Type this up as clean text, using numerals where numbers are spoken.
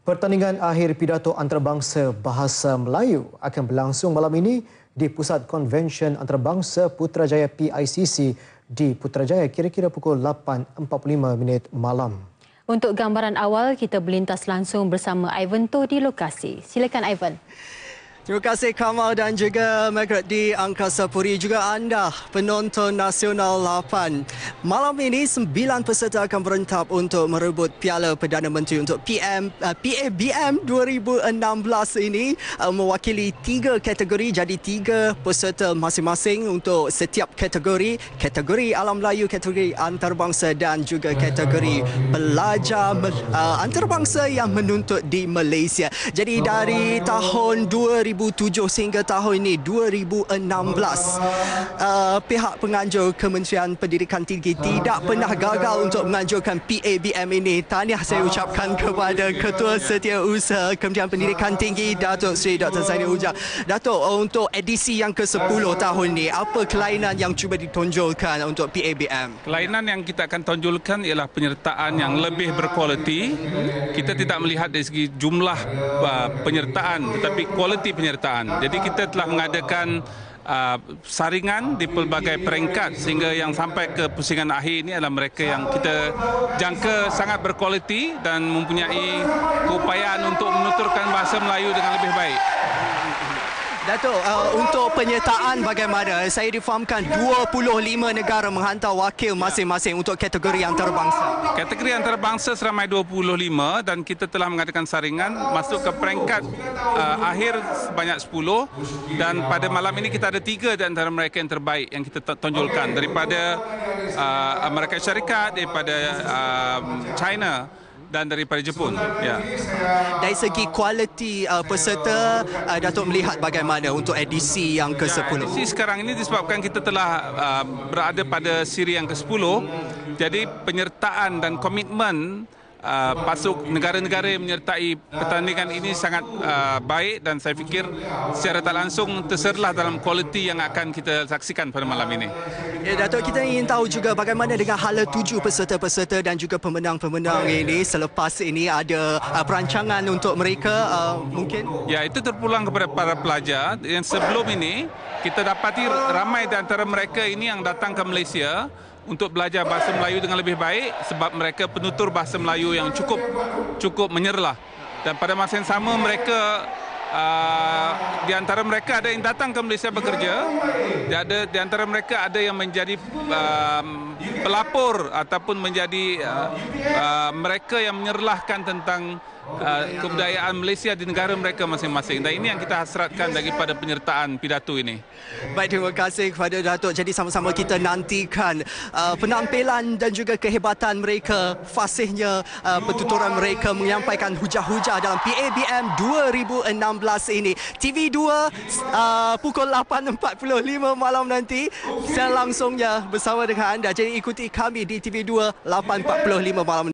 Pertandingan akhir pidato antarabangsa Bahasa Melayu akan berlangsung malam ini di Pusat Konvensyen Antarabangsa Putrajaya PICC di Putrajaya kira-kira pukul 8.45 malam. Untuk gambaran awal, kita berlintas langsung bersama Ivan To di lokasi. Silakan Ivan. Terima kasih Kamal dan juga Margaret di Angkasa Puri, juga anda penonton Nasional 8. Malam ini 9 peserta akan berentap untuk merebut Piala Perdana Menteri untuk PABM 2016 ini, mewakili 3 kategori, jadi 3 peserta masing-masing untuk setiap kategori alam Melayu, kategori antarabangsa dan juga kategori pelajar antarabangsa yang menuntut di Malaysia. Jadi dari tahun 2007 sehingga tahun ini 2016, pihak penganjur Kementerian Pendidikan Tinggi tidak pernah gagal untuk menganjurkan PABM ini. Tahniah saya ucapkan kepada Ketua Setiausaha Kementerian Pendidikan Tinggi, Datuk Seri Dr. Zainal Ujang. Datuk, untuk edisi yang ke-10 tahun ini, apa kelainan yang cuba ditonjolkan untuk PABM? Kelainan yang kita akan tonjolkan ialah penyertaan yang lebih berkualiti. Kita tidak melihat dari segi jumlah penyertaan, tetapi kualiti penyertaan. Jadi kita telah mengadakan saringan di pelbagai peringkat sehingga yang sampai ke pusingan akhir ini adalah mereka yang kita jangka sangat berkualiti dan mempunyai keupayaan untuk menuturkan bahasa Melayu dengan lebih baik. Datuk, untuk penyertaan bagaimana? Saya difahamkan 25 negara menghantar wakil masing-masing untuk kategori antarabangsa. Kategori antarabangsa seramai 25 dan kita telah mengadakan saringan masuk ke peringkat akhir sebanyak 10, dan pada malam ini kita ada 3 di antara mereka yang terbaik yang kita tonjolkan daripada Amerika Syarikat, daripada China dan daripada Jepun. Ya. Dari segi kualiti peserta, Datuk melihat bagaimana untuk edisi yang ke-10? Edisi sekarang ini disebabkan kita telah berada pada siri yang ke-10, jadi penyertaan dan komitmen pasuk negara-negara yang menyertai pertandingan ini sangat baik, dan saya fikir secara tak langsung terserlah dalam kualiti yang akan kita saksikan pada malam ini. Ya, Datuk, kita ingin tahu juga bagaimana dengan hala 7 peserta-peserta dan juga pemenang-pemenang ini. Selepas ini ada perancangan untuk mereka mungkin? Ya, itu terpulang kepada para pelajar. Yang sebelum ini kita dapati ramai di antara mereka ini yang datang ke Malaysia untuk belajar bahasa Melayu dengan lebih baik sebab mereka penutur bahasa Melayu yang cukup menyerlah. Dan pada masa yang sama mereka di antara mereka ada yang datang ke Malaysia bekerja, di antara mereka ada yang menjadi pelapor ataupun menjadi mereka yang menyerlahkan tentang kebudayaan Malaysia di negara mereka masing-masing. Dan ini yang kita hasratkan daripada penyertaan pidato ini. Baik, terima kasih kepada Datuk. Jadi sama-sama kita nantikan penampilan dan juga kehebatan mereka, fasihnya pertuturan mereka menyampaikan hujah-hujah dalam PABM 2016 ini. TV2 pukul 8.45 malam nanti saya langsungnya bersama dengan anda. Jadi ikuti kami di TV2 8.45 malam.